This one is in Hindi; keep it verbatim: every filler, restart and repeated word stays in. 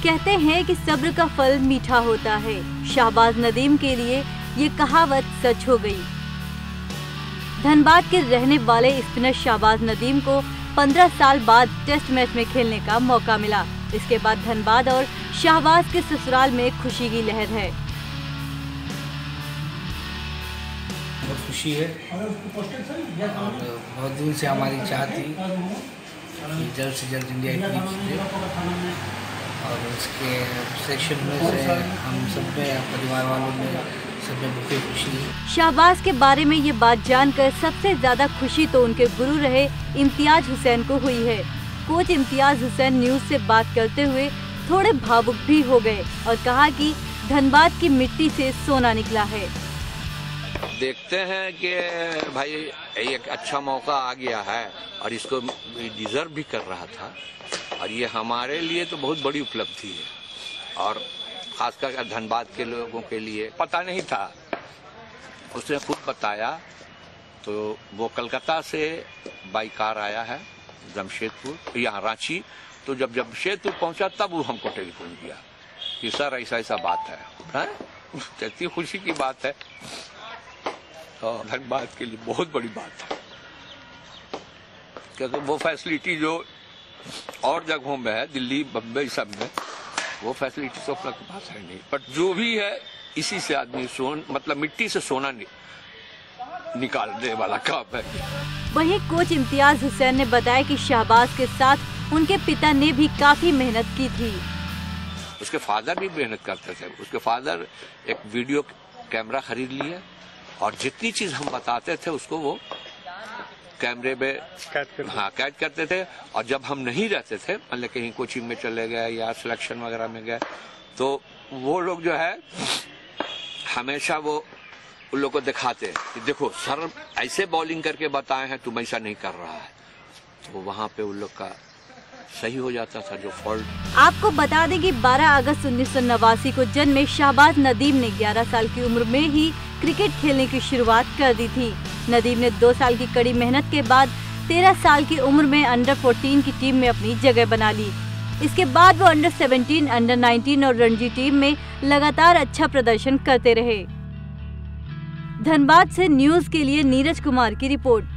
कहते हैं कि सब्र का फल मीठा होता है। शाहबाज नदीम के लिए ये कहावत सच हो गई। धनबाद के रहने वाले स्पिनर शाहबाज नदीम को पंद्रह साल बाद टेस्ट मैच में खेलने का मौका मिला। इसके बाद धनबाद और शाहबाज के ससुराल में खुशी की लहर है। बहुत खुशी है और बहुत दिन से हमारी चाह थी कि जल्द से जल्द इंडिया की टीम जीते और उसके सेक्शन में से हम सब में परिवार वालों में सब में बहुत खुशी है। शाहबाज के बारे में ये बात जानकर सबसे ज्यादा खुशी तो उनके गुरु रहे इम्तियाज हुसैन को हुई है। कोच इम्तियाज हुसैन न्यूज से बात करते हुए थोड़े भावुक भी हो गए और कहा कि धनबाद की मिट्टी से सोना निकला है। देखते हैं कि भाई एक अच्छा मौका आ गया है और इसको डिजर्व भी कर रहा था और ये हमारे लिए तो बहुत बड़ी उपलब्धि है और खासकर धनबाद के लोगों के लिए पता नहीं था। उसने खुद बताया तो वो कलकत्ता से बाई कार आया है जमशेदपुर यहाँ रांची, तो जब जमशेदपुर पहुंचा तब वो हमको टेलीफोन किया कि सर ऐसा ऐसा बात है, है? इतनी खुशी की बात है और धनबाद के लिए बहुत बड़ी बात है क्योंकि वो फैसिलिटी जो और जगहों में है, दिल्ली बम्बई सब में, वो फैसिलिटी तो अपने पास है नहीं। बट जो भी है इसी से आदमी सोन मतलब मिट्टी से सोना नि, निकालने वाला काम है। वहीं कोच इम्तियाज हुसैन ने बताया कि शाहबाज के साथ उनके पिता ने भी काफी मेहनत की थी। उसके फादर भी मेहनत करते थे। उसके फादर एक वीडियो कैमरा खरीद लिए और जितनी चीज हम बताते थे उसको वो कैमरे में हाँ कैद करते थे और जब हम नहीं रहते थे मतलब कहीं कोचिंग में चले गए या सिलेक्शन वगैरह में गए तो वो लोग जो है हमेशा वो उन लोग को दिखाते कि देखो सर ऐसे बॉलिंग करके बताए हैं, तुम ऐसा नहीं कर रहा है, तो वहाँ पे उन लोग का सही हो जाता था जो फॉल्ट। आपको बता दें कि बारह अगस्त उन्नीस सौ नवासी को जन्मे शाहबाज नदीम ने ग्यारह साल की उम्र में ही क्रिकेट खेलने की शुरुआत कर दी थी। नदीम ने दो साल की कड़ी मेहनत के बाद तेरह साल की उम्र में अंडर चौदह की टीम में अपनी जगह बना ली। इसके बाद वो अंडर सत्रह, अंडर उन्नीस और रणजी टीम में लगातार अच्छा प्रदर्शन करते रहे। धनबाद से न्यूज के लिए नीरज कुमार की रिपोर्ट।